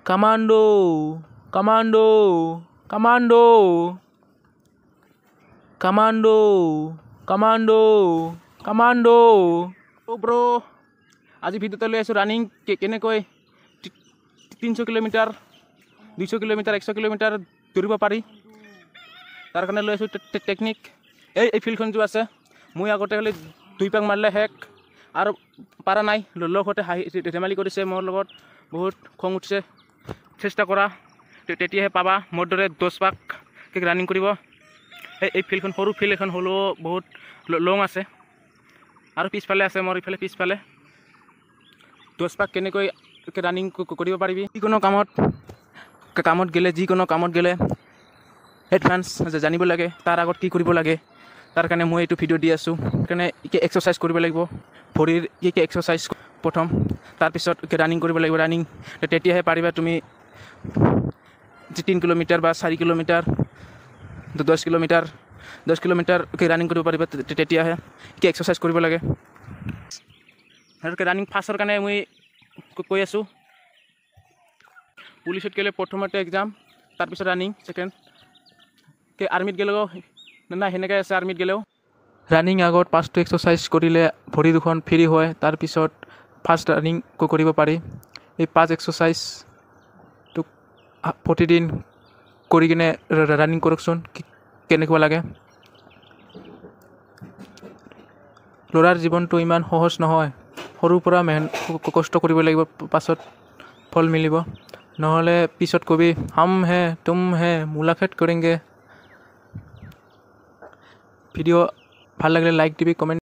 Commando, commando, commando, commando, commando, commando. Oh bro, আজি ভিডিঅ'টো লৈ আছোঁ ৰানিং কেনেকৈ 300 কিলোমিটাৰ 200 কিলোমিটাৰ 100 কিলোমিটাৰ দৌৰিব পাৰি তাৰ কাৰণে লৈ আছোঁ টেকনিক। এই ফিল্ডখন যে আছে মই আগতে খালি 2 পাক মাৰিলে হেক আৰু পাৰা নাই। লগতে হাঁহি ধেমালি কৰিছে মোৰ লগত, বহুত খং উঠিছে। চেষ্টা কৰা তেতিয়াহে পাবা মোৰ দৰে 10 পাক ৰানিং কৰিব। এই ফিল্ডখন সৰু ফিল্ড এখন হ'লেও বহুত লং আছে আৰু পিছফালে আছে মোৰ ইফালে পিছফালে 10 পাক কেনেকৈ ৰানিং কৰিব পাৰিবি। যিকোনো কামত গ'লে যিকোনো কামত গ'লে এডভান্স জানিব লাগে তাৰ আগত কি কৰিব লাগে। তাৰ কাৰণে মই এইটো ভিডিঅ' দি আছোঁ। সেইকাৰণে এক্সাৰচাইজ কৰিব লাগিব, ভৰিৰ কি এক্সাৰচাইজ প্ৰথম, তাৰপিছত ৰানিং কৰিব লাগিব। ৰানিং তেতিয়াহে পাৰিবা তুমি 3 কিলোমিটাৰ বা 4 কিলোমিটাৰ 10 কিলোমিটাৰ ৰানিং কৰিব পাৰিবা। তেতিয়াহে কি এক্সাৰচাইজ কৰিব লাগে আৰু ৰানিং ফাৰ্ষ্টৰ কাৰণে মই কৈ আছোঁ। পুলিচত গ'লে প্ৰথমতে এক্সাম, তাৰপিছত ৰানিং ছেকেণ্ড। আৰ্মিত গ'লেও নাই সেনেকৈ আছে। আৰ্মিত গ'লেও ৰানিং আগত 5টো এক্সাৰচাইজ কৰিলে ভৰি দুখন ফ্ৰী হয়, তাৰপিছত ফাৰ্ষ্ট ৰানিং কৰিব পাৰি। এই 5 এক্সাৰচাইজটো প্ৰতিদিন কৰি কিনে ৰানিং কৰকচোন কেনেকুৱা লাগে। ল'ৰাৰ জীৱনটো ইমান সহজ নহয়, সৰুৰ পৰা কষ্ট কৰিব লাগিব, পাছত ফল মিলিব। নহ'লে পিছত কবি হাম হে তুম হে মুলাকাত কৰেংগে। ভিডিঅ' ভাল লাগিলে লাইক দিবি, কমেণ্ট